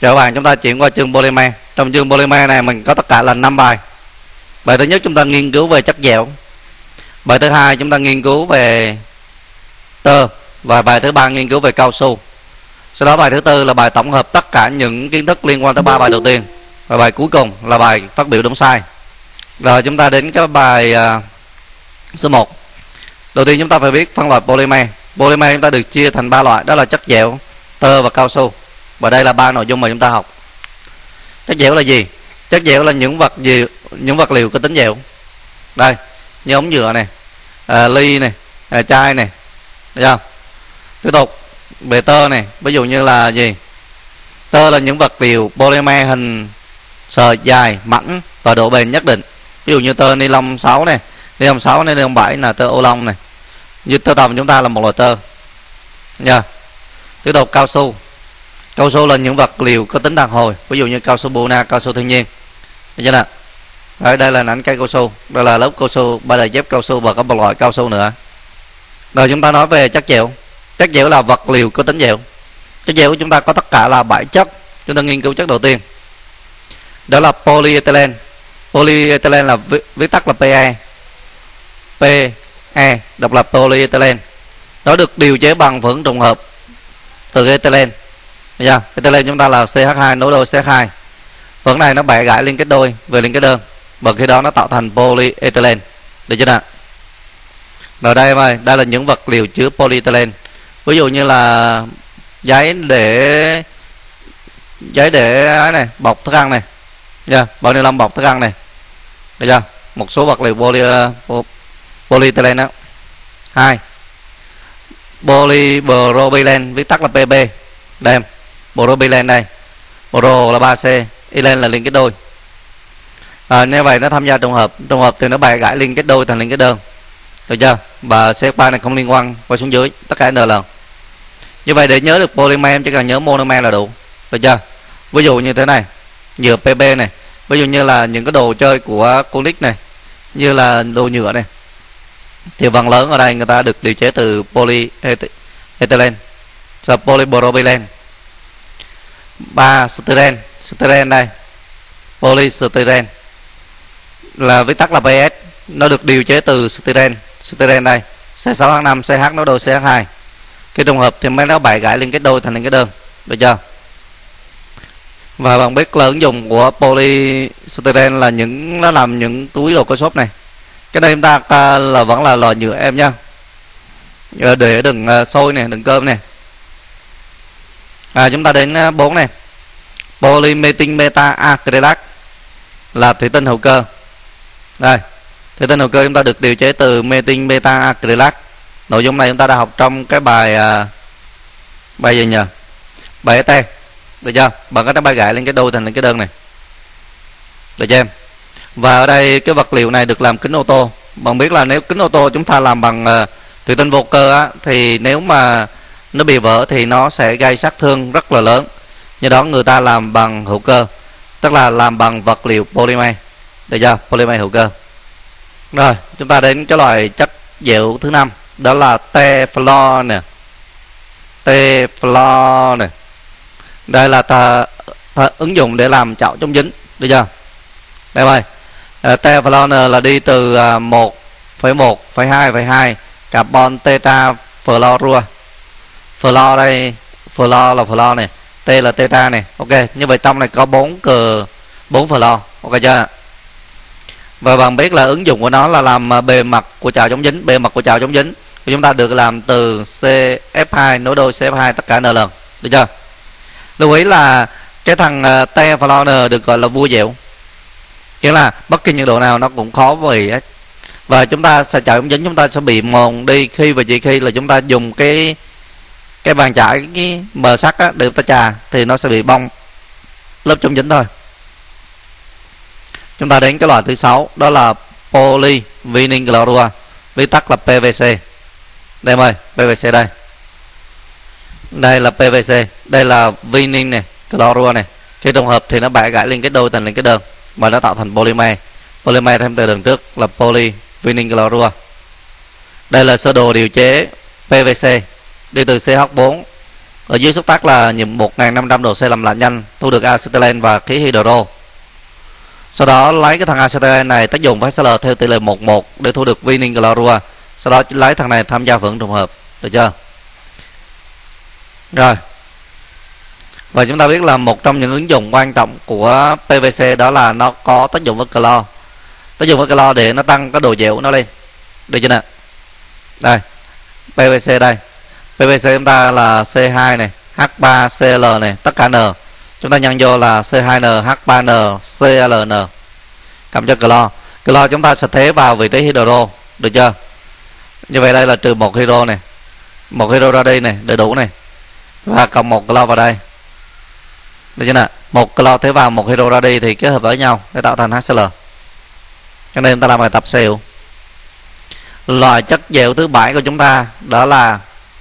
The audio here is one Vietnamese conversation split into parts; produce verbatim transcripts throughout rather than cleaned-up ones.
Chào các bạn, chúng ta chuyển qua chương polymer. Trong chương polymer này mình có tất cả là năm bài. Bài thứ nhất chúng ta nghiên cứu về chất dẻo. Bài thứ hai chúng ta nghiên cứu về tơ, và bài thứ ba nghiên cứu về cao su. Sau đó bài thứ tư là bài tổng hợp tất cả những kiến thức liên quan tới ba bài đầu tiên, và bài cuối cùng là bài phát biểu đúng sai. Rồi chúng ta đến cái bài uh, số một. Đầu tiên chúng ta phải biết phân loại polymer. Polymer chúng ta được chia thành ba loại, đó là chất dẻo, tơ và cao su. Và đây là ba nội dung mà chúng ta học. Chất dẻo là gì? Chất dẻo là những vật gì, những vật liệu có tính dẻo. Đây, như ống nhựa này, à, ly này, à, chai này, được không? Tiếp tục về tơ này, ví dụ như là gì? Tơ là những vật liệu polymer hình sợi dài, mảnh và độ bền nhất định. Ví dụ như tơ ni lông sáu này, ni lông sáu này, ni lông bảy là tơ ô lông này. Như tơ tằm chúng ta là một loại tơ. Nha. Tiếp tục cao su. Cao su là những vật liệu có tính đàn hồi, ví dụ như cao su Buna, cao su thiên nhiên. Được chưa nào? Đấy, đây là hình ảnh cây cao su, đây là lớp cao su, ba đời dép cao su và có một loại cao su nữa. Rồi chúng ta nói về chất dẻo. Chất dẻo là vật liệu có tính dẻo. Chất dẻo của chúng ta có tất cả là bảy chất. Chúng ta nghiên cứu chất đầu tiên, đó là polyethylene. Polyethylene là viết, viết tắt là pê e. pê e đọc là polyethylene. Nó được điều chế bằng phản ứng trùng hợp từ ethylene. Được chưa? Ethylene chúng ta là xê hát hai nối đôi xê hát hai. Phản này nó bẻ gãy liên kết đôi về liên kết đơn, và khi đó nó tạo thành polyethylene. Được chưa nào? Rồi đây ơi, đây là những vật liệu chứa polyethylene. Ví dụ như là giấy để giấy để này, bọc thức ăn này. Nha, bao ni lông bọc thức ăn này. Được chưa? Một số vật liệu poly polyethylene đó. Hai, polypropylene, viết tắt là pê bê. Đây, propylene đây. Pro là ba xê, ethylene là liên kết đôi. À, như vậy nó tham gia trùng hợp, trùng hợp thì nó bẻ gãy liên kết đôi thành liên kết đơn. Được chưa? Và xê ba này không liên quan qua xuống dưới, tất cả N L. Như vậy để nhớ được polymer em chỉ cần nhớ monomer là đủ. Được chưa? Ví dụ như thế này, nhựa pê bê này, ví dụ như là những cái đồ chơi của con nít này, như là đồ nhựa này, thì phần lớn ở đây người ta được điều chế từ polyethylene, là polypropylene. Ba, styrene. Styrene đây, polystyrene là viết tắt là pê ét, nó được điều chế từ styrene. Styrene đây, xê sáu hát năm, xê hát nối đôi xê hát hai. Khi trùng hợp thì mấy nó bẻ gãy liên kết đôi thành liên kết đơn. Được chưa? Và bạn biết là ứng dụng của polystyrene là những nó làm những túi đồ có xốp này. Cái này chúng ta là vẫn là lò nhựa em nha, để đựng xôi này, đựng cơm này. À, chúng ta đến bốn này, polymethyl beta acrylac là thủy tinh hữu cơ. Đây, thủy tinh hữu cơ chúng ta được điều chế từ methyl beta acrylac. Nội dung này chúng ta đã học trong cái bài uh, bài gì nhỉ? Bài ét tê. Được chưa? Bằng cách nó bay gãy lên cái đôi thành lên cái đơn này. Được chưa em? Và ở đây cái vật liệu này được làm kính ô tô. Bạn biết là nếu kính ô tô chúng ta làm bằng uh, thủy tinh vô cơ á, thì nếu mà nó bị vỡ thì nó sẽ gây sát thương rất là lớn. Do đó người ta làm bằng hữu cơ, tức là làm bằng vật liệu polymer. Được chưa? Polymer hữu cơ. Rồi, chúng ta đến cái loại chất dẻo thứ năm, đó là Teflon nè. Teflon nè. Đây là ta, ta ứng dụng để làm chảo chống dính. Được chưa? Đây ơi. Uh, Teflon là đi từ uh, một phẩy một phẩy hai phẩy hai carbon tetrafluorua. Fluor đây, fluor là fluor này, T là tetra này. Ok, như vậy trong này có bốn cờ bốn fluor. Ok chưa? Và bạn biết là ứng dụng của nó là làm bề mặt của chảo chống dính. Bề mặt của chảo chống dính của chúng ta được làm từ xê ép hai nối đôi xê ép hai tất cả N lần. Được chưa? Lưu ý là cái thằng Teflon được gọi là vua dẻo, nghĩa là bất kỳ nhiệt độ nào nó cũng khó bị hết. Và chúng ta sẽ chảo chống dính chúng ta sẽ bị mòn đi khi và chỉ khi là chúng ta dùng cái cái bàn chải, cái bờ sắt á, để chúng ta chà thì nó sẽ bị bong lớp chống dính thôi. Chúng ta đến cái loại thứ sáu, đó là polyvinyl chlorua, viết tắt là pê vê xê. Đây ơi, pê vê xê đây. Đây là pê vê xê, đây là vinyl này, chlorua này. Khi trùng hợp thì nó bẻ gãy liên kết đôi thành liên kết đơn và nó tạo thành polymer. Polymer thêm từ đằng trước là polyvinyl chlorua. Đây là sơ đồ điều chế pê vê xê đi từ xê hát bốn Ở dưới xúc tác là một nghìn năm trăm độ C làm lạnh nhanh, thu được acetylen và khí hydro. Sau đó lấy cái thằng acetylen này tác dụng với hát xê lờ theo tỷ lệ một một để thu được vinil chlorua. Sau đó lấy thằng này tham gia phản ứng trùng hợp, được chưa? Rồi. Và chúng ta biết là một trong những ứng dụng quan trọng của pê vê xê đó là nó có tác dụng với clo. Tác dụng với clo để nó tăng cái độ dẻo nó lên. Được chưa nào? Đây. pê vê xê đây. pê vê xê chúng ta là C hai này, H ba C L này, tất cả N. Chúng ta nhân vô là C hai N, H ba N, C L N. Cộng cho clo. Clo chúng ta sẽ thế vào vị trí hydro, được chưa? Như vậy đây là trừ một hydro này. Một hydro ra đây này, đầy đủ này. Và cộng một clo vào đây. Được chưa nào? Một clo thế vào một hydro ra đi thì kết hợp với nhau để tạo thành hát xê lờ. Cho nên chúng ta làm bài tập xỉu. Loại chất dẻo thứ bảy của chúng ta đó là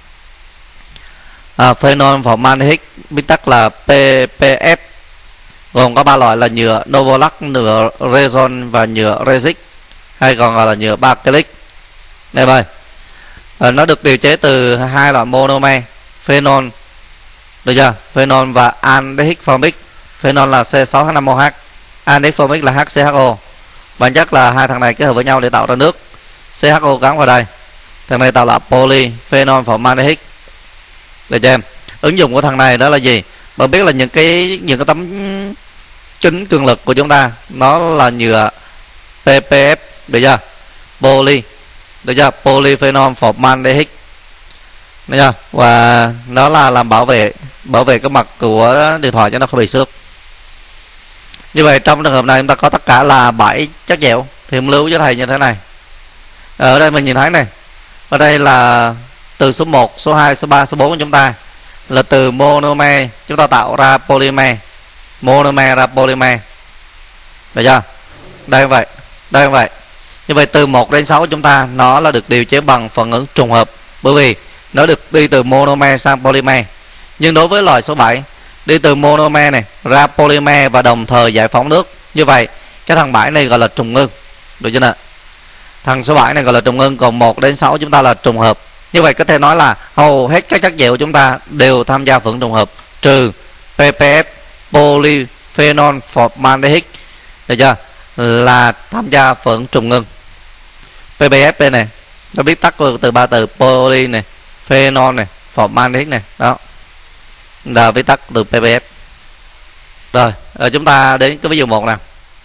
à, phenol formaldehyde, viết tắt là pê pê ép, gồm có ba loại là nhựa Novolac, nhựa Rezon và nhựa Regic, hay còn gọi là nhựa Bakelite. Đây ơi, à, nó được điều chế từ hai loại monomer phenol, được chưa? Phenol và aldehyde formic. Phenol là C sáu H năm O H, aldehyde formic là H C H O. Bản chất là hai thằng này kết hợp với nhau để tạo ra nước. C H O gắn vào đây, thằng này tạo là polyphenol formaldehyde. Được chưa em? Ứng dụng của thằng này đó là gì? Bạn biết là những cái những cái tấm chính cường lực của chúng ta nó là nhựa pê pê ép, được chưa? Poly, được chưa? Polyphenol formaldehyde, được chưa? Và nó là làm bảo vệ bảo vệ cái mặt của điện thoại cho nó không bị xước. Như vậy trong trường hợp này chúng ta có tất cả là bảy chất dẻo. Thì em lưu cho thầy như thế này. Ở đây mình nhìn thấy này, ở đây là từ số một, số hai, số ba, số bốn của chúng ta là từ monomer chúng ta tạo ra polymer, monomer ra polymer, được chưa? Đây vậy, đây vậy. Như vậy từ một đến sáu của chúng ta nó là được điều chế bằng phản ứng trùng hợp, bởi vì nó được đi từ monomer sang polymer. Nhưng đối với loại số bảy đi từ monomer này ra polymer và đồng thời giải phóng nước, như vậy cái thằng bảy này gọi là trùng ngưng, được chưa nào? Thằng số bảy này gọi là trùng ngưng, còn một đến sáu chúng ta là trùng hợp. Như vậy có thể nói là hầu hết các chất dẻo chúng ta đều tham gia phản ứng trùng hợp, trừ pê pê ép, polyphenol formaldehyde, được chưa? Là tham gia phản ứng trùng ngưng. pê pê ép này nó viết tắt từ ba từ poly này, phenol này, formaldehyde này, đó là viết tắt từ pê pê ép. Rồi, chúng ta đến cái ví dụ một nào.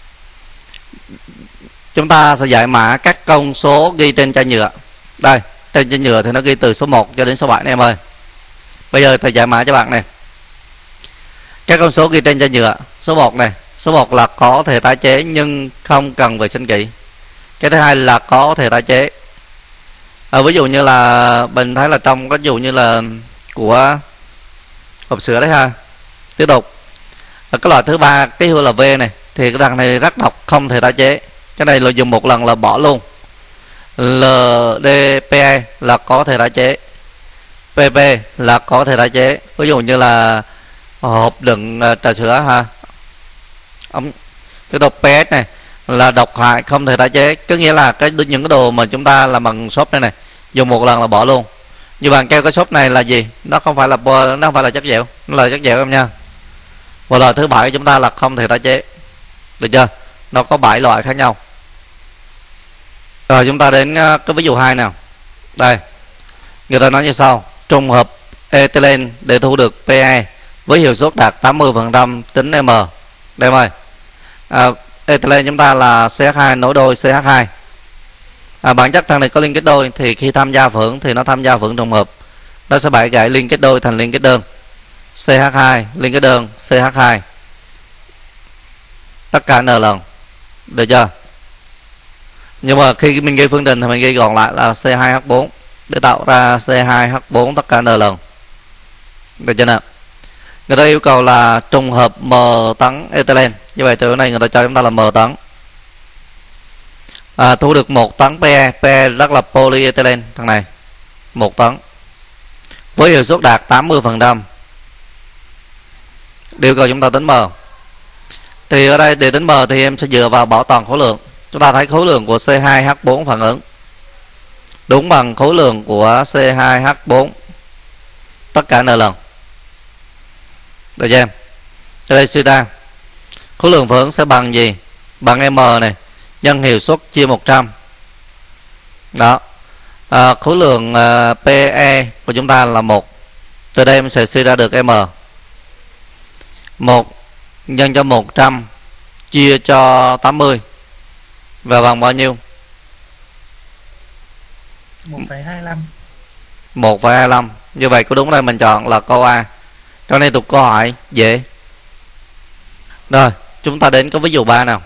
Chúng ta sẽ giải mã các con số ghi trên chai nhựa. Đây, trên chai nhựa thì nó ghi từ số một cho đến số bảy này em ơi. Bây giờ thầy giải mã cho bạn này. Các con số ghi trên chai nhựa. Số một này, số một là có thể tái chế nhưng không cần vệ sinh kỹ. Cái thứ hai là có thể tái chế. À, ví dụ như là mình thấy là trong cái ví dụ như là của hộp sữa đấy ha. Tiếp tục. Ở cái loại thứ ba, cái hương là V này, thì cái thằng này rất độc, không thể tái chế. Cái này là dùng một lần là bỏ luôn. lờ đê pê e là có thể tái chế, pê pê là có thể tái chế. Ví dụ như là hộp đựng trà sữa ha. Ống tiếp tục pê ét này là độc hại, không thể tái chế. Có nghĩa là cái những cái đồ mà chúng ta làm bằng xốp này này, dùng một lần là bỏ luôn. Như bạn kêu cái xốp này là gì? Nó không phải là nó không phải là chất dẻo, nó là chất dẻo em nha. Và loại thứ bảy chúng ta là không thể tái chế, được chưa? Nó có bảy loại khác nhau. Rồi chúng ta đến cái ví dụ hai nào. Đây, người ta nói như sau: trùng hợp ethylene để thu được pE với hiệu suất đạt tám mươi phần trăm tính M. Đây ơi, à, ethylene chúng ta là xê hát hai nối đôi xê hát hai. À, bản chất thằng này có liên kết đôi thì khi tham gia phản ứng thì nó tham gia phản ứng trùng hợp, nó sẽ bẻ gãy liên kết đôi thành liên kết đơn. xê hát hai liên kết đơn xê hát hai tất cả n lần, được chưa? Nhưng mà khi mình ghi phương trình thì mình ghi gọn lại là xê hai H bốn để tạo ra xê hai H bốn tất cả n lần, được chưa nào? Người ta yêu cầu là trùng hợp m tấn ethylene, như vậy từ này người ta cho chúng ta là m tấn, à, thu được một tấn pE. pE rất là polyethylene, thằng này một tấn với hiệu suất đạt tám mươi phần trăm. Điều cầu chúng ta tính m. Thì ở đây để tính m thì em sẽ dựa vào bảo toàn khối lượng. Chúng ta thấy khối lượng của xê hai H bốn phản ứng đúng bằng khối lượng của xê hai H bốn tất cả n lần. Được chưa em? Ở đây suy ra khối lượng phản ứng sẽ bằng gì? Bằng M này nhân hiệu suất chia một trăm. Đó. À, khối lượng uh, pE của chúng ta là một. Từ đây mình sẽ suy ra được M. một nhân cho một trăm chia cho tám mươi và bằng bao nhiêu? một phẩy hai lăm. một phẩy hai lăm. Như vậy có đúng đây mình chọn là câu A. Cho nên tục câu hỏi dễ. Rồi, chúng ta đến có ví dụ ba nào.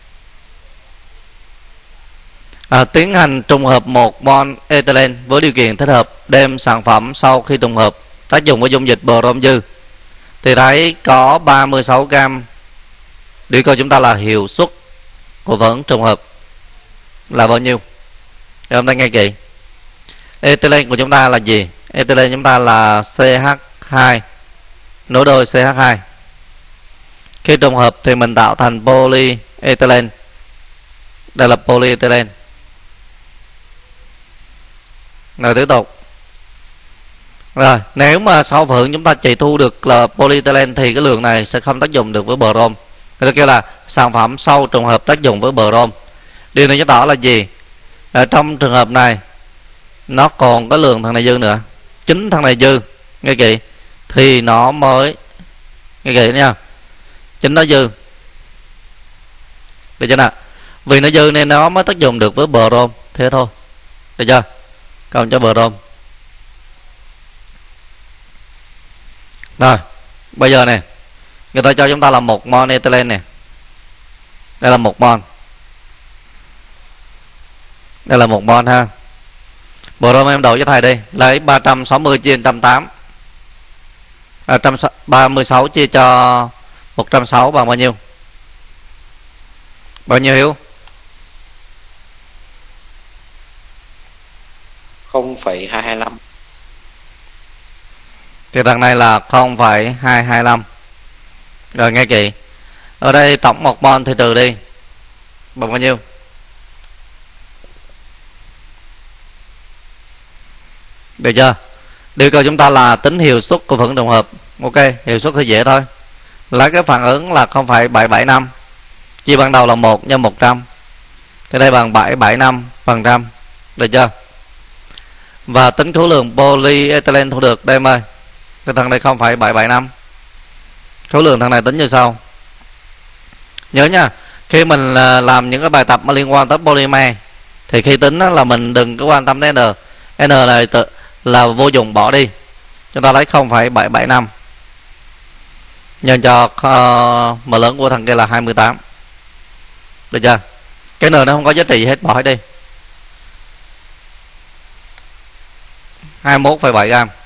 À, tiến hành trùng hợp một mol ethylene với điều kiện thích hợp, đem sản phẩm sau khi trùng hợp tác dụng với dung dịch brom dư thì thấy có ba mươi sáu gam. Điều câu chúng ta là hiệu suất của phản ứng trùng hợp là bao nhiêu? Để chúng ta nghe kỹ. Ethylene của chúng ta là gì? Ethylene chúng ta là xê hát hai nối đôi xê hát hai. Khi trùng hợp thì mình tạo thành polyethylene. Đây là polyethylene. Rồi tiếp tục. Rồi, nếu mà sau phản ứng chúng ta chỉ thu được là polyethylene thì cái lượng này sẽ không tác dụng được với brom. Người ta kêu là sản phẩm sau trùng hợp tác dụng với brom. Điều này chứng tỏ là gì? Ở trong trường hợp này nó còn có lượng thằng này dư nữa. Chính thằng này dư, nghe kỹ, thì nó mới, nghe kỹ nha, chính nó dư. Được chưa nào? Vì nó dư nên nó mới tác dụng được với brom. Thế thôi. Được chưa? Còn cho brom. Rồi, bây giờ này, người ta cho chúng ta là một mol ethylene này. Đây là một mol. Đây là một mol ha. Brom em đổi cho thầy đi, lấy ba trăm sáu mươi chia một trăm tám. À, ba mươi sáu chia cho một trăm sáu bằng bao nhiêu? Bao nhiêu Hiếu? không phẩy hai hai lăm. Thì thằng này là không phẩy hai hai lăm. Rồi nghe kỹ. Ở đây tổng một mol thì trừ đi. Bằng bao nhiêu? Được chưa? Điều cầu chúng ta là tính hiệu suất của phản ứng trùng hợp. Ok, hiệu suất thì dễ thôi. Lấy cái phản ứng là không phẩy bảy bảy năm chia ban đầu là một nhân một trăm. Thì đây bằng bảy bảy năm phần trăm. Được chưa? Và tính khối lượng polyethylene thu được đây em ơi. Cái thằng này không phẩy bảy bảy năm. Khối lượng thằng này tính như sau. Nhớ nha, khi mình làm những cái bài tập mà liên quan tới polymer thì khi tính là mình đừng có quan tâm tới N. N này tự là vô dụng, bỏ đi. Chúng ta lấy không phẩy bảy bảy năm nhân cho uh, m lớn của thằng kia là hai mươi tám. Được chưa? Cái N nó không có giá trị gì hết, bỏ hết đi. hai mươi mốt phẩy bảy gam.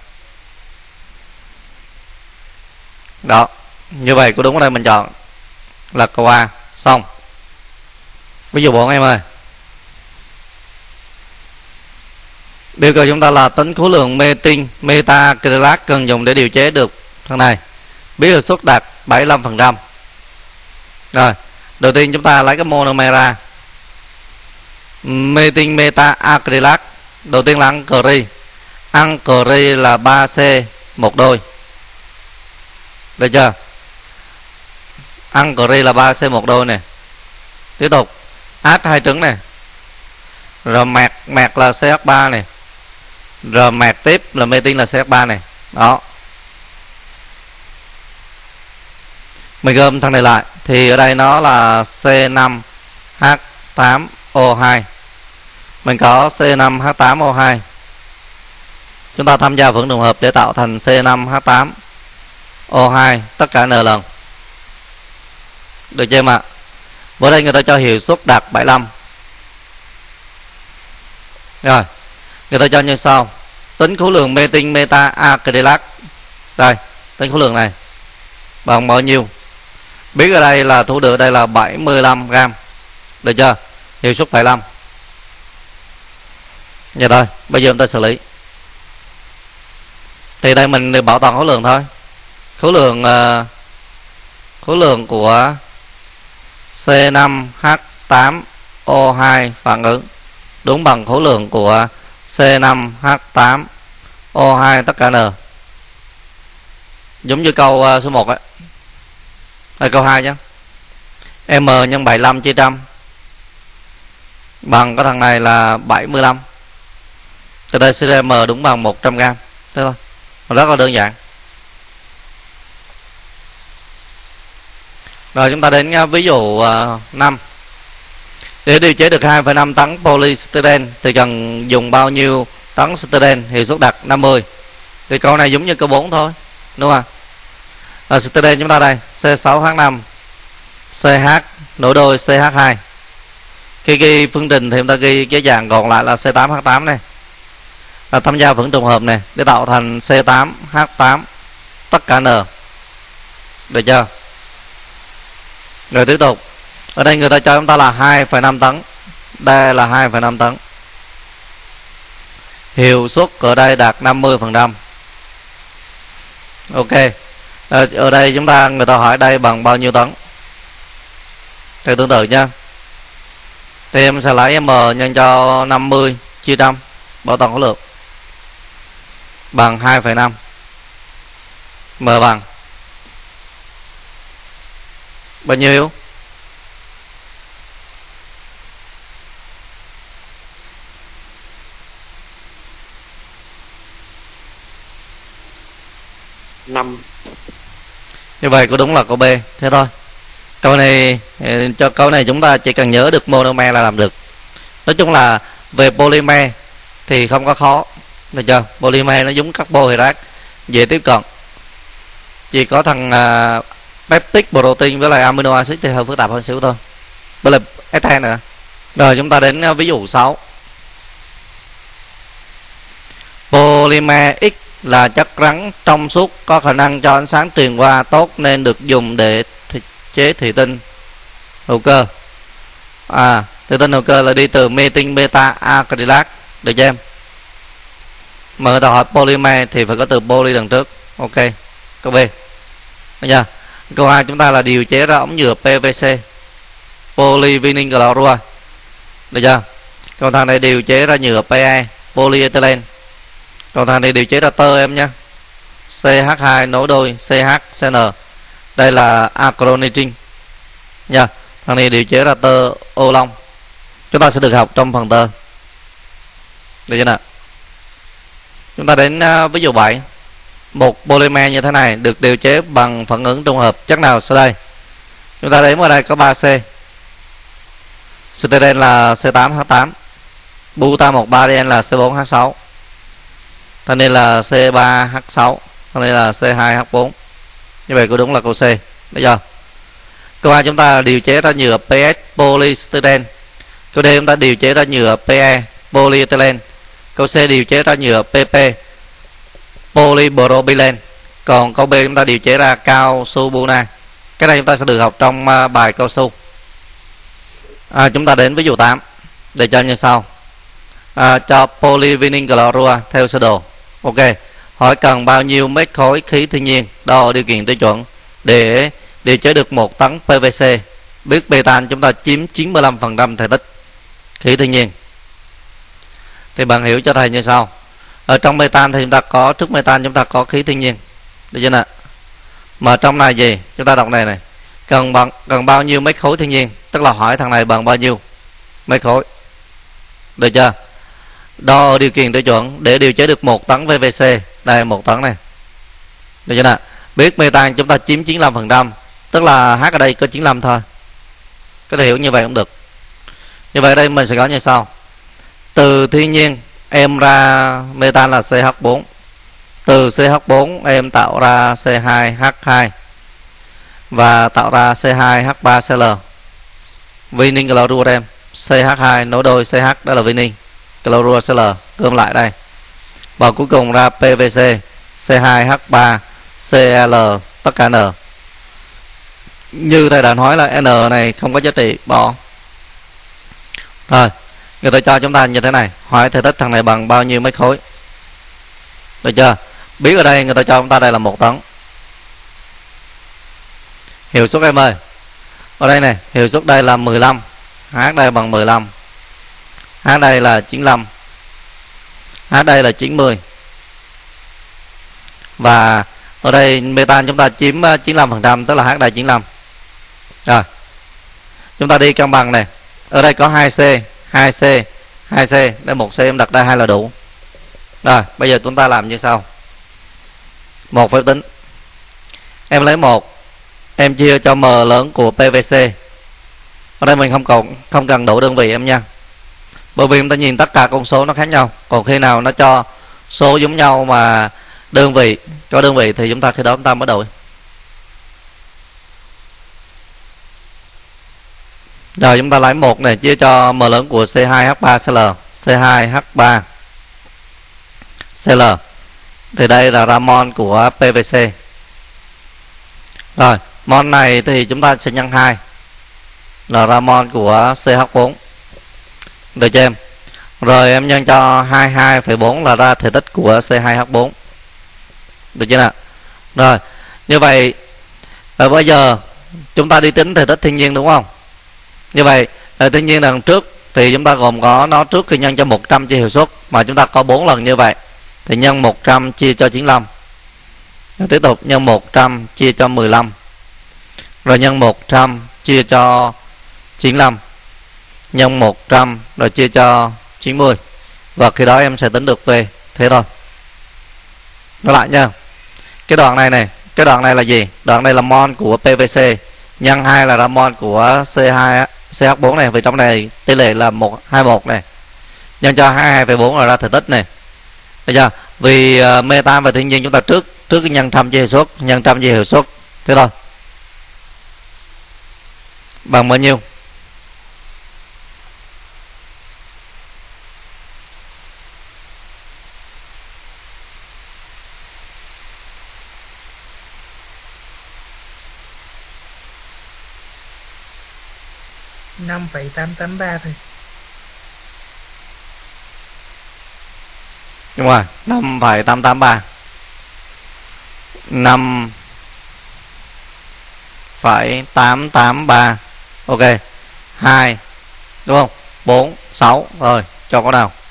Đó. Như vậy có đúng ở đây mình chọn là câu A. Xong. Ví dụ bốn em ơi. Điều cầu chúng ta là tính khối lượng metin metacrylat cần dùng để điều chế được thằng này. Biết hiệu suất đạt bảy mươi lăm phần trăm. Rồi, đầu tiên chúng ta lấy cái monomer ra. Metin metacrylat. Đầu tiên là ancri. Ancri là ba C một đôi. Được chưa? Ancri là ba C một đôi này. Tiếp tục H hai trứng này. Rồi mạc mạc là C H ba này. Rồi mạc tiếp là metin là C H ba này. Đó. Mình gom thằng này lại thì ở đây nó là C năm H tám O hai. Mình có C năm H tám O hai. Chúng ta tham gia phản ứng trùng hợp để tạo thành C năm H tám O hai tất cả n lần. Được chưa em ạ? Ở đây người ta cho hiệu suất đạt bảy mươi lăm. Rồi, người ta cho như sau. Tính khối lượng metin meta acrylat. Đây, tính khối lượng này bằng bao nhiêu? Biết ở đây là thu được đây là bảy mươi lăm gam. Được chưa? Hiệu suất bảy mươi lăm. Vậy thôi, bây giờ chúng ta xử lý. Thì đây mình bảo toàn khối lượng thôi. Khối lượng uh, khối lượng của C năm H tám O hai phản ứng đúng bằng khối lượng của C năm H tám O hai tất cả n. Giống như câu uh, số một á. Đây câu hai chứ. M nhân bảy mươi lăm chia trăm bằng cái thằng này là bảy mươi lăm. Từ đây xê đê M đúng bằng một trăm gram. Thế thôi. Rất là đơn giản. Rồi chúng ta đến uh, ví dụ uh, năm. Để điều chế được hai phẩy năm tấn polystyrene thì cần dùng bao nhiêu tấn styrene? Hiệu suất đạt năm mươi. Thì câu này giống như câu bốn thôi, đúng không? Ở styrene chúng ta đây C sáu H năm C H nối đôi C H hai. Khi ghi phương trình thì chúng ta ghi cái dạng còn lại là C tám H tám này, là tham gia vẫn trùng hợp này để tạo thành C tám H tám tất cả N. Được chưa? Rồi tiếp tục. Ở đây người ta cho chúng ta là hai phẩy năm tấn. Đây là hai phẩy năm tấn. Hiệu suất ở đây đạt năm mươi phần trăm. Ok. Ở đây chúng ta người ta hỏi đây bằng bao nhiêu tấn. Thì tương tự nha. Thì em sẽ lấy M nhân cho năm mươi chia trăm bảo toàn khối lượng bằng hai phẩy năm. M bằng bao nhiêu? năm. Như vậy có đúng là câu B. Thế thôi. Câu này, cho câu này chúng ta chỉ cần nhớ được monomer là làm được. Nói chung là về polymer thì không có khó. Được chưa? Polymer nó giống carbohydrate, dễ tiếp cận. Chỉ có thằng uh, peptide protein với lại amino acid thì hơi phức tạp hơn xíu thôi. Với lại ethane nữa. Rồi chúng ta đến uh, ví dụ sáu. Polymer X là chất rắn trong suốt có khả năng cho ánh sáng truyền qua tốt nên được dùng để th chế thủy tinh hữu cơ. À, thủy tinh hữu cơ là đi từ methyl beta acrylat. Được chưa em? Mà người ta hỏi polymer thì phải có từ poly đằng trước. Ok. Câu B. Được chưa? Câu hai chúng ta là điều chế ra ống nhựa pê vê xê, polyvinyl chlorua. Được chưa? Câu thằng này điều chế ra nhựa pê e, polyethylene. Còn thằng này điều chế ra tơ em nhé. C H hai nối đôi C H C N. Đây là acrylonitrile nha. Thằng này điều chế ra tơ ô lông. Chúng ta sẽ được học trong phần tơ. Được chưa nào? Chúng ta đến uh, ví dụ bảy. Một polymer như thế này được điều chế bằng phản ứng trung hợp chất nào sau đây? Chúng ta đến ở đây có ba C. Styrene là C tám H tám, buta một ba D N là C bốn H sáu. Thằng này là C ba H sáu, thằng này là C hai H bốn. Như vậy có đúng là câu C. Được chưa? Câu A chúng ta điều chế ra nhựa pê ét polystyrene. Câu D chúng ta điều chế ra nhựa pê e polyethylene. Câu C điều chế ra nhựa pê pê polypropylene. Còn câu B chúng ta điều chế ra cao su buna. Cái này chúng ta sẽ được học trong uh, bài cao su. À, chúng ta đến ví dụ tám để cho như sau. À, cho polyvinyl chlorua theo sơ đồ. Ok. Hỏi cần bao nhiêu mét khối khí thiên nhiên đo điều kiện tiêu chuẩn để điều chế được một tấn pê vê xê. Biết metan chúng ta chiếm chín mươi lăm phần trăm thể tích khí thiên nhiên. Thì bạn hiểu cho thầy như sau. Ở trong metan thì chúng ta có, trước metan chúng ta có khí thiên nhiên. Được chưa nào? Mà trong này gì? Chúng ta đọc này này. Cần bằng cần bao nhiêu mét khối thiên nhiên? Tức là hỏi thằng này bằng bao nhiêu mét khối. Được chưa? Đo điều kiện tiêu chuẩn để điều chế được một tấn vê vê xê. Đây một tấn này. Được chưa nào? Biết metan chúng ta chiếm chín mươi lăm phần trăm, tức là H ở đây có chín mươi lăm thôi. Có thể hiểu như vậy cũng được. Như vậy đây mình sẽ có như sau. Từ thiên nhiên em ra metan là C H bốn. Từ C H bốn em tạo ra C hai H hai và tạo ra C hai H ba C L. Vinyl chlorua em. C H hai nối đôi C H, đó là vinyl chlorua C L, gom lại đây. Và cuối cùng ra pê vê xê C hai H ba C L tất cả N. Như thầy đã nói là N này không có giá trị, bỏ. Rồi, người ta cho chúng ta như thế này, hỏi thể tích thằng này bằng bao nhiêu mét khối. Được chưa? Biết ở đây người ta cho chúng ta đây là một tấn. Hiệu suất em ơi. Ở đây này, hiệu suất đây là mười lăm. H đây bằng mười lăm. H đây là chín mươi lăm. H đây là chín mươi. Và Ở đây metan chúng ta chiếm chín mươi lăm phần trăm, tức là H đại chín mươi lăm. Rồi chúng ta đi cân bằng này. Ở đây có hai C, hai C, hai C, đây một C em đặt đây hai là đủ. Rồi bây giờ chúng ta làm như sau. Một phép tính. Em lấy một, em chia cho M lớn của pê vê xê. Ở đây mình không còn không cần đủ đơn vị em nha. Bởi vì chúng ta nhìn tất cả con số nó khác nhau. Còn khi nào nó cho số giống nhau mà đơn vị cho đơn vị thì chúng ta khi đó chúng ta mới đổi. Rồi chúng ta lấy một này chia cho M lớn của C hai H ba C L, C hai H ba C L. Thì đây là ra mol của pê vê xê. Rồi, mol này thì chúng ta sẽ nhân hai là ra mol của C H bốn. Được chưa em? Rồi em nhân cho hai mươi hai phẩy bốn là ra thể tích của C hai H bốn. Được chưa nào? Rồi, như vậy ở bây giờ chúng ta đi tính thể tích thiên nhiên đúng không? Như vậy, ở thiên nhiên đằng trước thì chúng ta gồm có nó trước khi nhân cho một trăm chia hiệu suất mà chúng ta có bốn lần như vậy. Thì nhân một trăm chia cho chín mươi lăm. Rồi tiếp tục nhân một trăm chia cho mười lăm. Rồi nhân một trăm chia cho chín mươi lăm. Nhân một trăm rồi chia cho chín mươi. Và khi đó em sẽ tính được V. Thế thôi. Nói lại nha. Cái đoạn này này, cái đoạn này là gì? Đoạn này là mol của pê vê xê. Nhân hai là ra mol của C hai C H bốn này, vì trong này tỷ lệ là một hai một này. Nhân cho hai mươi hai phẩy bốn là ra thể tích này. Được chưa? Vì uh, metan và thiên nhiên chúng ta trước trước cái nhân trăm chia hiệu suất, nhân trăm chia hiệu suất. Thế thôi. Bằng bao nhiêu? năm phẩy tám tám ba thôi. Đúng rồi, năm phẩy tám tám ba. năm phẩy tám tám ba. Ok. hai đúng không? bốn, sáu rồi, cho có nào?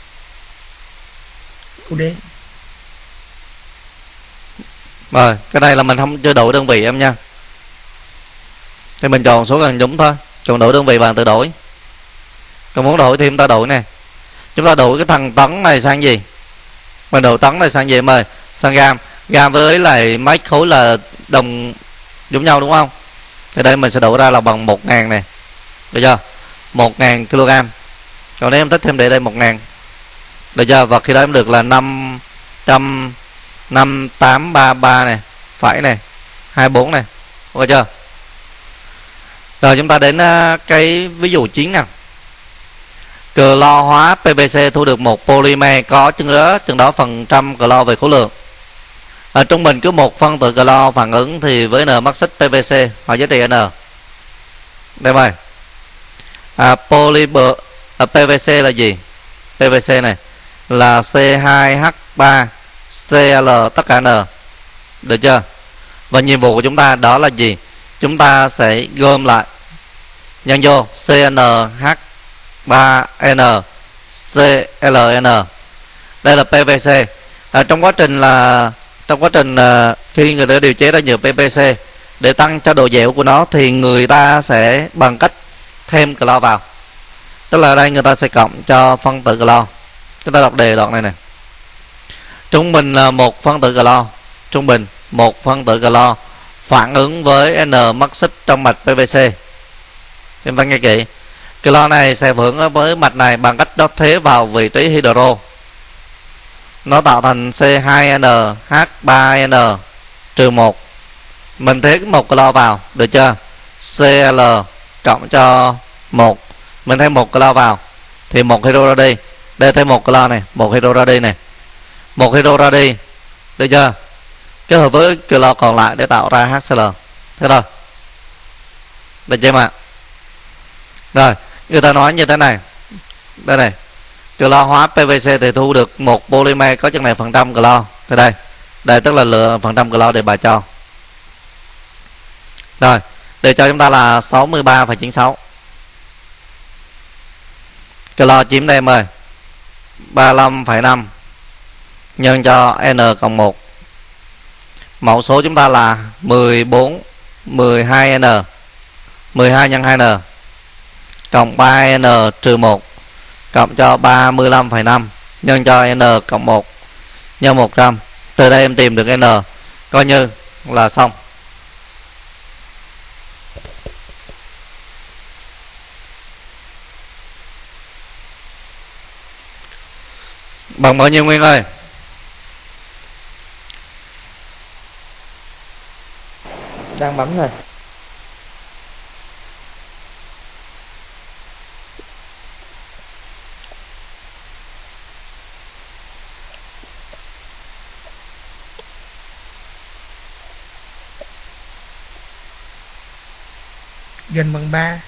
Cô đế. Rồi, cái này là mình không chưa đổi đơn vị em nha. Thì mình chọn số gần đúng thôi. Chọn đổi đơn vị bạn tự đổi. Còn muốn đổi thì chúng ta đổi nè. Chúng ta đổi cái thằng tấn này sang gì? Mình đổi tấn này sang gì em ơi? Sang gam. Gam với lại mấy khối là đồng giống nhau đúng không? Thì đây mình sẽ đổi ra là bằng một ngàn này. Được chưa? một ngàn kg. Còn nếu em thích thêm để đây một ngàn. Được chưa? Và khi đó em được là năm trăm năm tám ba ba này. Phải này. hai mươi bốn này. Ok chưa? Rồi chúng ta đến uh, cái ví dụ chín nào. Clo hóa pê vê xê thu được một polymer có chừng đó, chừng đó phần trăm clo về khối lượng. Ở trung bình cứ một phân tử clo phản ứng thì với n mắc xích pê vê xê hoặc giá trị n. Đây mày. À, polymer à, pê vê xê là gì? pê vê xê này là C hai H ba C L tất cả n. Được chưa? Và nhiệm vụ của chúng ta đó là gì? Chúng ta sẽ gom lại nhân vô C N H ba N C L N. Đây là pê vê xê. À, trong quá trình là trong quá trình uh, khi người ta điều chế ra nhựa pê vê xê để tăng cho độ dẻo của nó thì người ta sẽ bằng cách thêm clo vào. Tức là đây người ta sẽ cộng cho phân tử clo. Chúng ta đọc đề đoạn này này. Trung bình là một phân tử clo, trung bình một phân tử clo phản ứng với N mắc xích trong mạch pê vê xê. Chúng ta nghe kỹ. Clo này sẽ phản ứng với mạch này bằng cách nó thế vào vị trí hydro. Nó tạo thành C hai N H ba N trừ một. Mình thế một clo vào, được chưa? Cl cộng cho một. Mình thêm một clo vào thì một hydro ra đi. Đây thêm một clo này, một hydro ra đi này. Một hydro ra đi. Được chưa? Kết hợp với clo còn lại để tạo ra HCl. Thế rồi. Được chưa mà? Rồi, người ta nói như thế này. Đây này. Clo hóa pê vê xê thì thu được một polymer có chừng này phần trăm clo. Thế đây. Đây tức là lượng phần trăm clo để bà cho. Rồi, để cho chúng ta là sáu mươi ba phẩy chín sáu. Clo chiếm đây em ơi. ba mươi lăm phẩy năm nhân cho N cộng một. Mẫu số chúng ta là mười bốn, mười hai N, mười hai nhân hai N cộng ba N trừ một cộng cho ba mươi lăm phẩy năm nhân cho N cộng một nhân một trăm. Từ đây em tìm được N, coi như là xong. Bằng bao nhiêu Nguyên ơi? Đang bấm rồi. Gần bằng ba.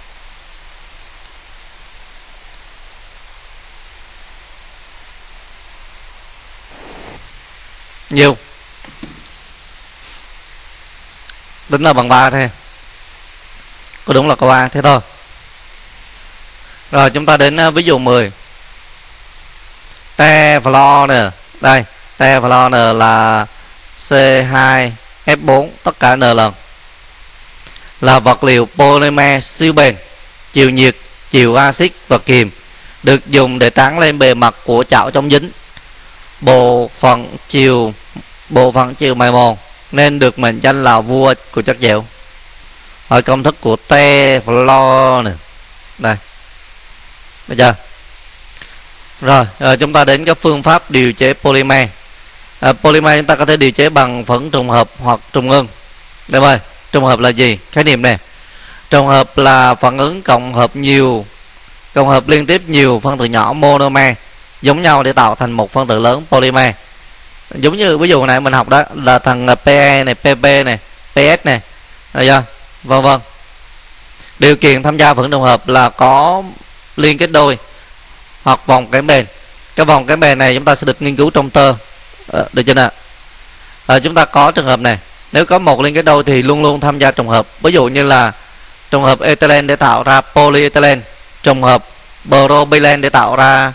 Nhiều. Tính là bằng ba thôi. Có đúng là có ba thế thôi. Rồi chúng ta đến ví dụ mười. Te floor nè. Đây, te floor nè là C hai F bốn tất cả N lần. Là vật liệu polymer siêu bền, chịu nhiệt, chịu axit và kiềm, được dùng để tráng lên bề mặt của chảo chống dính. Bộ phận chịu bộ phận chịu mài mòn nên được mệnh danh là vua của chất dẻo. Hỏi công thức của Teflon này. Đây. Được chưa? Rồi, rồi chúng ta đến cái phương pháp điều chế polymer. À, polymer chúng ta có thể điều chế bằng phấn trùng hợp hoặc trùng ngưng. Đây ơi, trùng hợp là gì? Khái niệm này. Trùng hợp là phản ứng cộng hợp nhiều cộng hợp liên tiếp nhiều phân tử nhỏ monomer giống nhau để tạo thành một phân tử lớn polymer. Giống như ví dụ này mình học đó là thằng Pe này, Pp này, Ps này, được chưa? Vân vân. Điều kiện tham gia phản trùng hợp là có liên kết đôi hoặc vòng kẽm bền. Cái vòng kẽm bền này chúng ta sẽ được nghiên cứu trong tơ. À, được chưa nào? À, chúng ta có trường hợp này, nếu có một liên kết đôi thì luôn luôn tham gia trùng hợp. Ví dụ như là trùng hợp ethylene để tạo ra polyethylene, trùng hợp propylene để tạo ra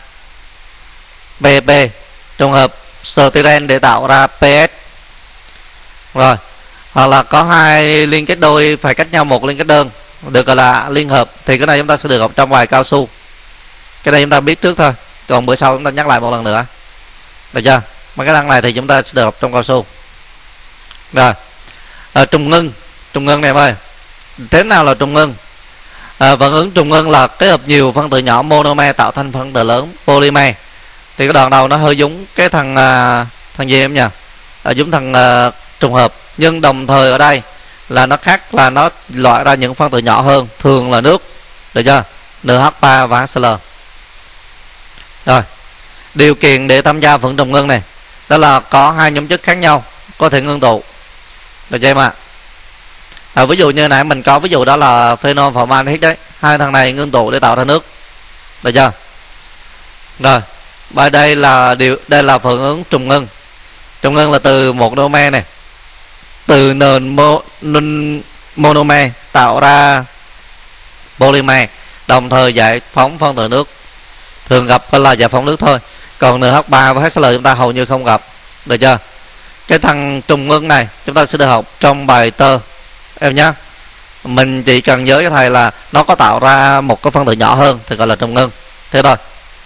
pê pê, trùng hợp styrene để tạo ra pê ét. Rồi, hoặc là có hai liên kết đôi phải cách nhau một liên kết đơn, được gọi là liên hợp. Thì cái này chúng ta sẽ được học trong bài cao su. Cái này chúng ta biết trước thôi, còn bữa sau chúng ta nhắc lại một lần nữa. Được chưa? Mấy cái năng này thì chúng ta sẽ được học trong cao su. Rồi, à, trùng ngưng. Trùng ngưng này em ơi, thế nào là trùng ngưng? À, phản ứng trùng ngưng là kết hợp nhiều phân tử nhỏ monomer tạo thành phân tử lớn polymer. Thì cái đoạn đầu nó hơi giống cái thằng à, thằng gì em nhỉ? À, giống thằng à, trùng hợp, nhưng đồng thời ở đây là nó khác, là nó loại ra những phân tử nhỏ hơn, thường là nước. Được chưa? en hát ba và hát xê lờ. Rồi, điều kiện để tham gia phản trùng ngưng này đó là có hai nhóm chất khác nhau có thể ngưng tụ. Được chưa em ạ? À, ví dụ như nãy mình có ví dụ đó là phenol formaldehyde đấy, hai thằng này ngưng tụ để tạo ra nước. Được chưa? Rồi, và đây là điều đây là phản ứng trùng ngưng. Trùng ngưng là từ một monomer này, từ nền mo, monomer tạo ra polymer, đồng thời giải phóng phân tử nước. Thường gặp là giải phóng nước thôi, còn en hát ba và hát xê lờ chúng ta hầu như không gặp. Được chưa? Cái thằng trùng ngưng này chúng ta sẽ được học trong bài tơ em nhé. Mình chỉ cần nhớ cái thầy là nó có tạo ra một cái phân tử nhỏ hơn thì gọi là trùng ngưng. Thế thôi.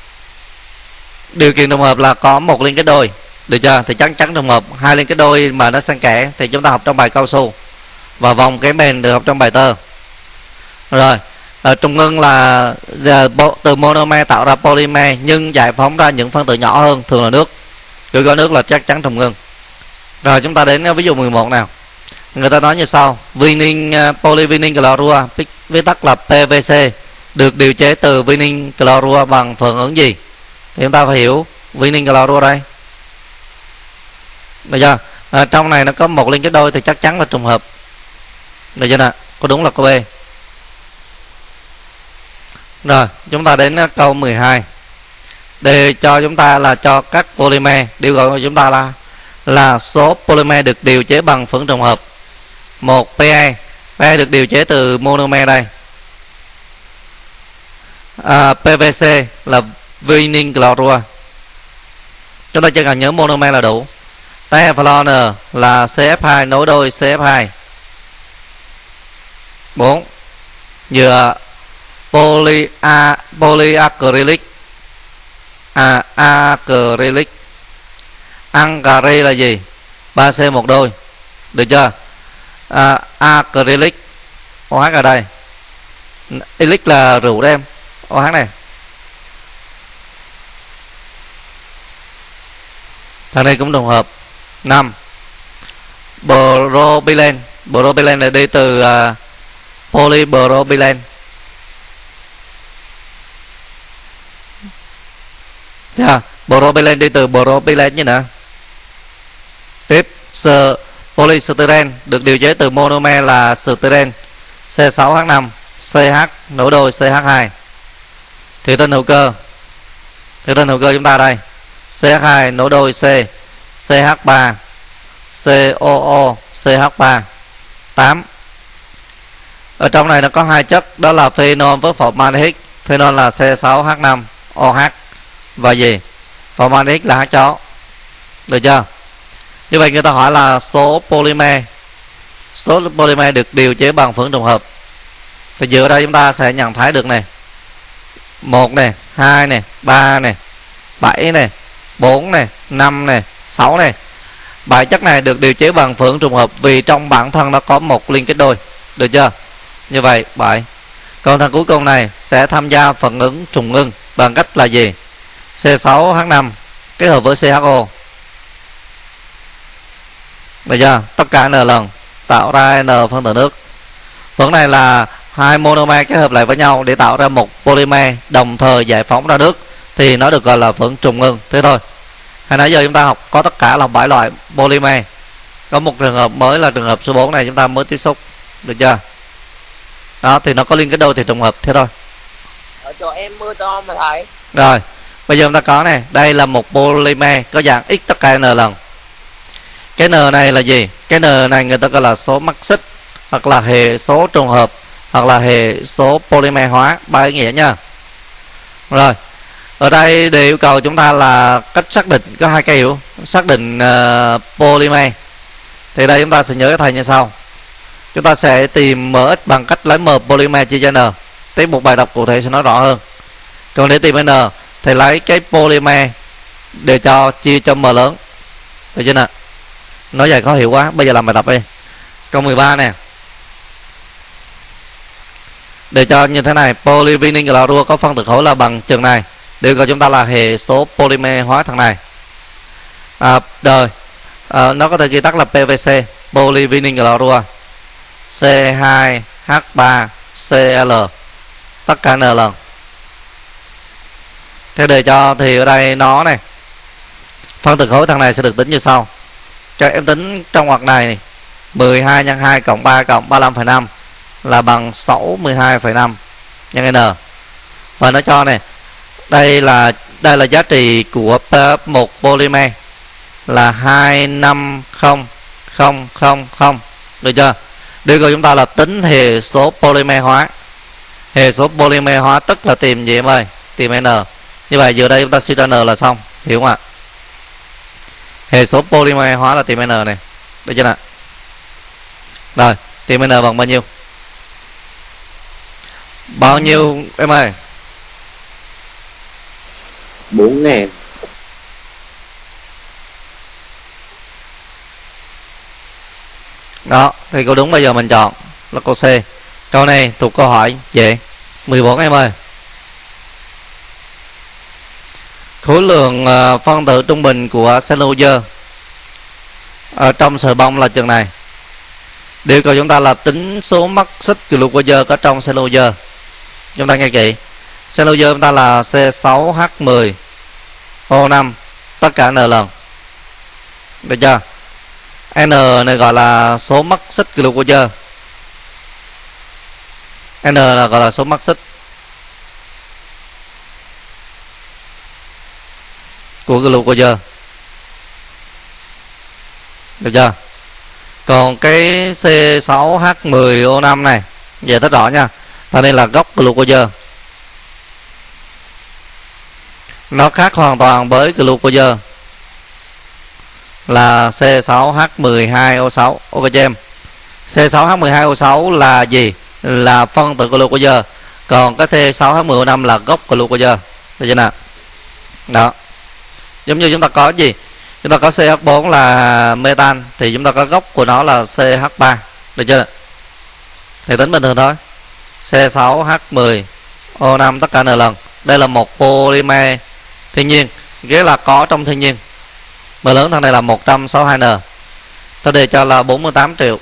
Điều kiện trùng hợp là có một liên kết đôi. Được chưa? Thì chắc chắn trùng hợp hai liên kết đôi mà nó xen kẽ thì chúng ta học trong bài cao su, và vòng kẽm bền được học trong bài tơ. Rồi, à, trùng ngưng là, là từ monomer tạo ra polymer nhưng giải phóng ra những phân tử nhỏ hơn, thường là nước. Cứ có nước là chắc chắn trùng ngưng. Rồi chúng ta đến ví dụ mười một nào. Người ta nói như sau: vinyl uh, polyvinyl chlorua, viết tắt là pê vê xê, được điều chế từ vinyl chlorua bằng phản ứng gì? Thì chúng ta phải hiểu vinyl chlorua đây. Được chưa? À, trong này nó có một liên kết đôi thì chắc chắn là trùng hợp. Được chưa nào? Có đúng là câu B. Rồi, chúng ta đến câu mười hai. Đề cho chúng ta là cho các polymer, điều gọi của chúng ta là là số polymer được điều chế bằng phản trùng hợp. Một Pe, Pe được điều chế từ monomer đây. À, pê vê xê là vinyl chlorua. Chúng ta chỉ cần nhớ monomer là đủ. Teflon là xê ép hai nối đôi xê ép hai. bốn. Nhựa poly a polyacrylic à, acrylic. Ancare là gì? ba xê một đôi. Được chưa? À, acrylic ô hát ở đây. Ilic là rượu đấy em. ô hát này. Thằng này cũng trùng hợp. năm. Propylene. Propylene là đi từ uh, polypropylene. Yeah. Propylene đi từ propylene như nữa. Tiếp, sơ polystyrene được điều chế từ monomer là styrene xê sáu hát năm, xê hát nối đôi xê hát hai. Thủy tinh hữu cơ. Thủy tinh hữu cơ chúng ta đây. xê hát hai nối đôi C, xê hát ba, xê o o, xê hát ba. tám. Ở trong này nó có hai chất, đó là phenol với formaldehyde. Phenol là xê sáu hát năm ô hát và gì? Formaldehyde là H chó. Được chưa? Như vậy người ta hỏi là số polymer. Số polymer được điều chế bằng phưởng trùng hợp. Thì dựa đây chúng ta sẽ nhận thấy được này. một này, hai này, ba này, bảy này, bốn này, năm này, sáu này. Bảy chất này được điều chế bằng phưởng trùng hợp vì trong bản thân nó có một liên kết đôi. Được chưa? Như vậy bảy. Còn thằng cuối cùng này sẽ tham gia phản ứng trùng ngưng bằng cách là gì? xê sáu hát năm kết hợp với xê hát o. Được chưa? Tất cả N lần tạo ra N phân tử nước. Phản này là hai monomer kết hợp lại với nhau để tạo ra một polymer đồng thời giải phóng ra nước thì nó được gọi là phản trùng ngưng. Thế thôi. Hồi nãy giờ chúng ta học có tất cả là bảy loại polymer. Có một trường hợp mới là trường hợp số bốn này chúng ta mới tiếp xúc. Được chưa? Đó thì nó có liên kết đôi thì trùng hợp thế thôi. Ở chỗ em mưa to mà thầy. Rồi, bây giờ chúng ta có này, đây là một polymer có dạng x tất cả N lần. Cái N này là gì? Cái N này người ta gọi là số mắc xích, hoặc là hệ số trùng hợp, hoặc là hệ số polymer hóa, ba ý nghĩa nha. Rồi, ở đây để yêu cầu chúng ta là cách xác định có hai cái hiểu, xác định uh, polymer. Thì đây chúng ta sẽ nhớ cái thầy như sau. Chúng ta sẽ tìm M x bằng cách lấy M polymer chia cho N. Tiếp một bài đọc cụ thể sẽ nói rõ hơn. Còn để tìm N thì lấy cái polymer để cho chia cho M lớn. Được chưa nào? Nói vậy khó hiểu quá. Bây giờ làm bài tập đi. Câu mười ba nè. Để cho như thế này, polyvinyl clorua có phân tử khối là bằng chừng này. Điều của chúng ta là hệ số polymer hóa thằng này. À, rồi. À, nó có thể ghi tắt là pê vê xê, polyvinyl clorua. xê hai hát ba xê lờ tất cả N lần. Thế để cho thì ở đây nó này, phân tử khối thằng này sẽ được tính như sau. Cho em tính trong ngoặc này, này mười hai nhân hai cộng ba cộng ba mươi lăm phẩy năm là bằng sáu mươi hai phẩy năm nhân N. Và nó cho này, đây là đây là giá trị của một polymer là hai năm không không không không. Được chưa? Điều của chúng ta là tính hệ số polymer hóa. Hệ số polymer hóa tức là tìm gì em ơi? Tìm N. Như vậy giờ đây chúng ta suy ra N là xong. Hiểu không ạ? Hệ số polymer hóa là tìm N này. Được chưa nào? Rồi, tìm N bằng bao nhiêu? Bao nhiêu em ơi? bốn ngàn. Đó, thì câu đúng bây giờ mình chọn là câu C. Câu này thuộc câu hỏi dễ. mười bốn em ơi. Khối lượng uh, phân tử trung bình của cellulose ở trong sợi bông là chừng này. Điều cầu chúng ta là tính số mắc xích glucose có trong cellulose. Chúng ta nghe kỹ. Cellulose chúng ta là xê sáu hát mười ô năm tất cả N lần. Được chưa? N này gọi là số mắc xích glucose. N là gọi là số mắc xích của glucose. Được chưa? Còn cái xê sáu hát mười ô năm này về rất rõ nha. Và đây là gốc glucose. Nó khác hoàn toàn với glucose. là C sáu H mười hai O sáu. Ok cho em. C sáu H mười hai O sáu là gì? Là phân tử glucose. Còn cái T sáu H mười O năm là gốc glucose. Được chưa nào? Đó. Giống như chúng ta có gì? Chúng ta có C H bốn là metan thì chúng ta có gốc của nó là C H ba. Được chưa? Thì tính bình thường thôi. C sáu H mười O năm tất cả n lần. Đây là một polymer thiên nhiên, nghĩa là có trong thiên nhiên. M lớn thằng này là một trăm sáu mươi hai N. Tôi đề cho là bốn mươi tám triệu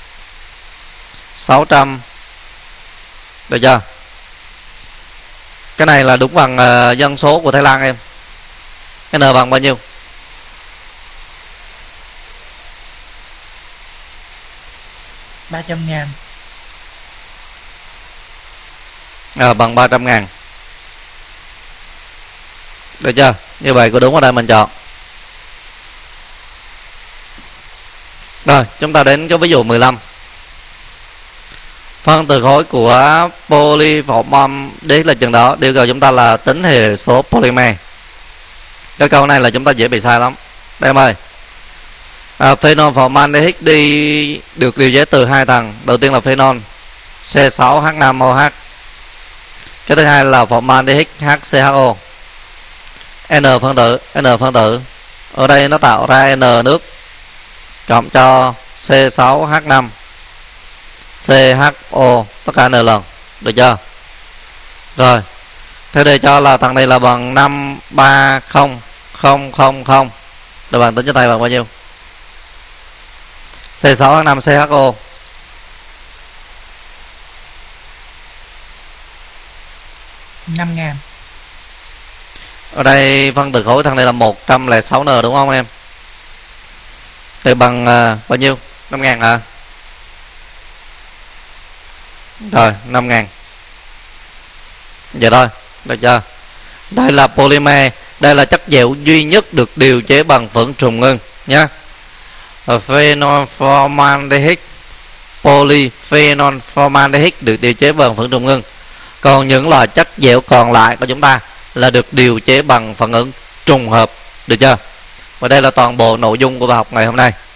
sáu trăm. Được chưa? Cái này là đúng bằng uh, dân số của Thái Lan em. Cái N bằng bao nhiêu? ba trăm ngàn. À, bằng ba trăm ngàn. Được chưa? Như vậy có đúng ở đây mình chọn. Rồi, chúng ta đến cái ví dụ mười lăm. Phân tử khối của polyformaldehyd là chừng đó. Yêu cầu chúng ta là tính hệ số polymer. Cái câu này là chúng ta dễ bị sai lắm. Đây em ơi. À, phenolformaldehyd đi được điều chế từ hai tầng. Đầu tiên là phenol C sáu H năm O H. Cái thứ hai là formaldehyde H C H O. N phân tử, N phân tử. Ở đây nó tạo ra N nước cộng cho C sáu H năm C H O tất cả N lần. Được chưa? Rồi. Thế để cho là thằng này là bằng năm ba không không không không. Rồi bạn tính cho tay bằng bao nhiêu? C sáu H năm C H O. năm ngàn. Ở đây phân tử khối thằng này là một trăm lẻ sáu N đúng không em? Thì bằng uh, bao nhiêu? năm ngàn hả? Rồi, năm ngàn. Vậy thôi, được chưa? Đây là polymer, đây là chất dẻo duy nhất được điều chế bằng phượng trùng ngưng nhé. Phenolformaldehyde, polyphenolformaldehyde được điều chế bằng phượng trùng ngưng. Còn những loại chất dẻo còn lại của chúng ta là được điều chế bằng phản ứng trùng hợp. Được chưa? Và đây là toàn bộ nội dung của bài học ngày hôm nay.